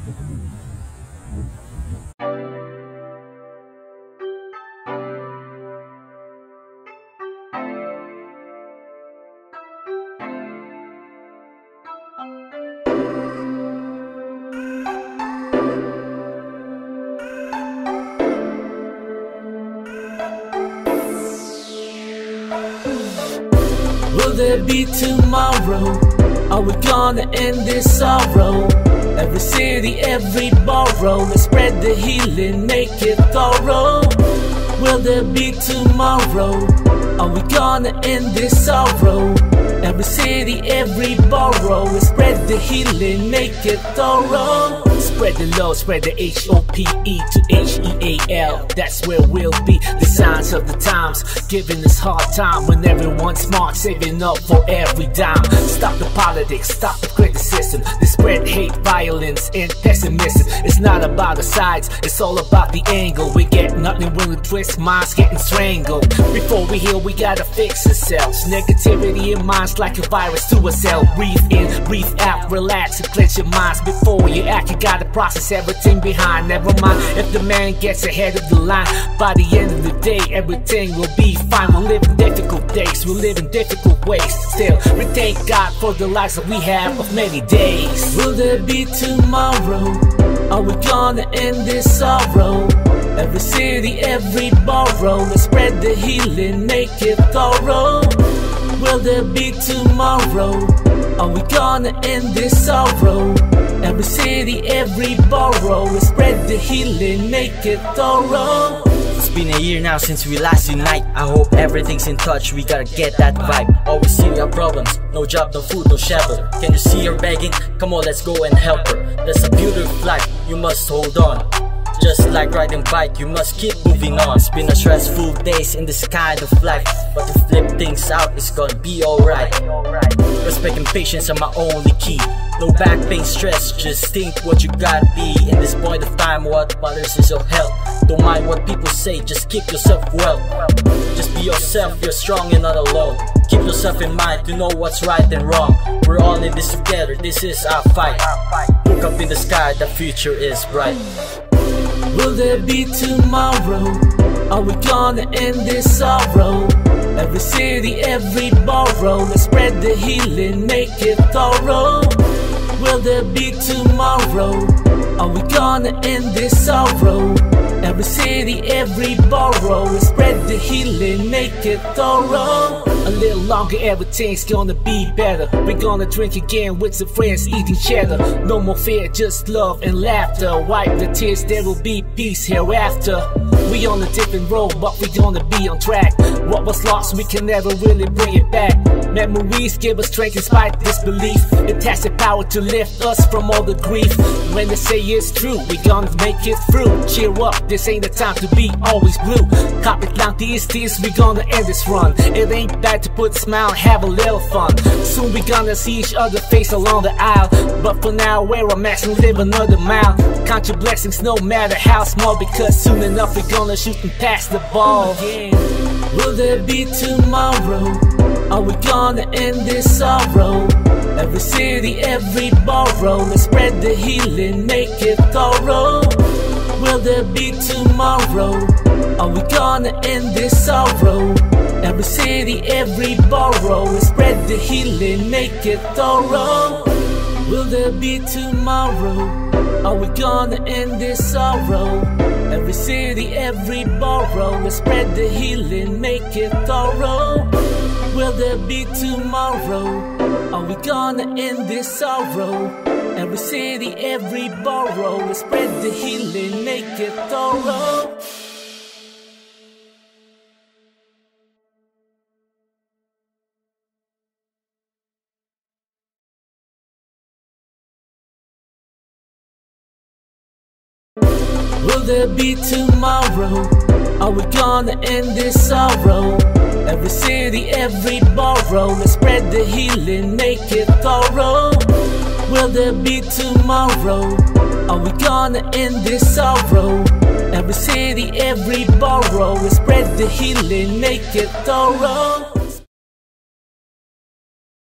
Will there be tomorrow? Are we gonna end this sorrow? Every city, every borough, let's spread the healing, make it thorough. Will there be tomorrow? Are we gonna end this sorrow? Every city, every borough, let's spread the healing, make it thorough. Spread the love, spread the H-O-P-E to H-E-A-L. That's where we'll be. The signs of the times, giving us hard time when everyone's smart, saving up for every dime. Stop the politics, stop the criticism. They spread hate, violence, and pessimism. It's not about the sides, it's all about the angle. We get nothing when we twist minds getting strangled. Before we heal, we gotta fix ourselves. Negativity in minds like a virus to a cell. Breathe in, breathe out, relax and cleanse your minds. Before you act, you gotta process everything behind. Never mind if the man gets ahead of the line. By the end of the day, everything will be fine. We'll live in difficult days, we'll live in difficult ways. Still, we thank God for the lives that we have of many days. Will there be tomorrow? Are we gonna end this sorrow? Every city, every borough, let's spread the healing, make it thorough. Will there be tomorrow? Are we gonna end this sorrow? Every city, every borough, let's spread the healing, make it thorough. It's been a year now since we last unite. I hope everything's in touch, we gotta get that vibe. Always see our problems, no job, no food, no shelter. Can you see her begging? Come on, let's go and help her. There's a beautiful life, you must hold on. Just like riding bike, you must keep moving on. It's been a stressful days in this kind of life, but to flip things out, it's gonna be alright. Respect and patience are my only key. No back pain, stress, just think what you gotta be. In this point of time, what matters is your health. Don't mind what people say, just keep yourself well. Just be yourself, you're strong and not alone. Keep yourself in mind to know what's right and wrong. We're all in this together, this is our fight. Look up in the sky, the future is bright. Will there be tomorrow? Are we gonna end this sorrow? Every city, every borough, let's spread the healing, make it thorough. Will there be tomorrow? Are we gonna end this sorrow? Every city, every borough, let's spread the healing, make it thorough. A little longer, everything's gonna be better. We're gonna drink again with some friends, eating cheddar. No more fear, just love and laughter. Wipe the tears, there will be peace hereafter. We on a different road, but we gonna be on track. What was lost, we can never really bring it back. Memories give us strength in spite of disbelief. It has the power to lift us from all the grief. When they say it's true, we gonna make it through. Cheer up, this ain't the time to be always blue. Kapit lang tiis, we gonna end this run. It ain't bad to put a smile, have a little fun. Soon we gonna see each other face along the aisle. But for now, wear a mask and live another mile. Count your blessings no matter how small, because soon enough we gonna shoot and pass the ball again. Will there be tomorrow? Are we gonna end this sorrow? Every city, every borough, let's spread the healing, make it thorough. Will there be tomorrow? Are we gonna end this sorrow? Every city, every borough, let's spread the healing, make it thorough. Will there be tomorrow? Are we gonna end this sorrow? Every city, every borough, let's spread the healing, make it thorough. Will there be tomorrow? Are we gonna end this sorrow? Every city, every borough, let's spread the healing, make it thorough. Will there be tomorrow? Are we gonna end this sorrow? Every city, every borough, let's spread the healing, make it thorough. Will there be tomorrow? Are we gonna end this sorrow? Every city, every borough, let's spread the healing, make it thorough.